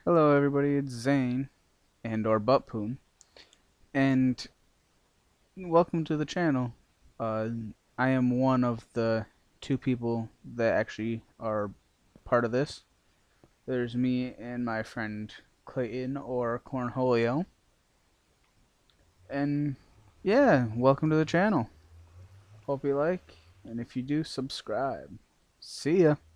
Hello everybody, it's Zane and or Buttpoon, and welcome to the channel. Uh, I am one of the two people that actually are part of this. There's me and my friend Clayton or Cornholio, and yeah, welcome to the channel. Hope you like, and if you do, subscribe. See ya.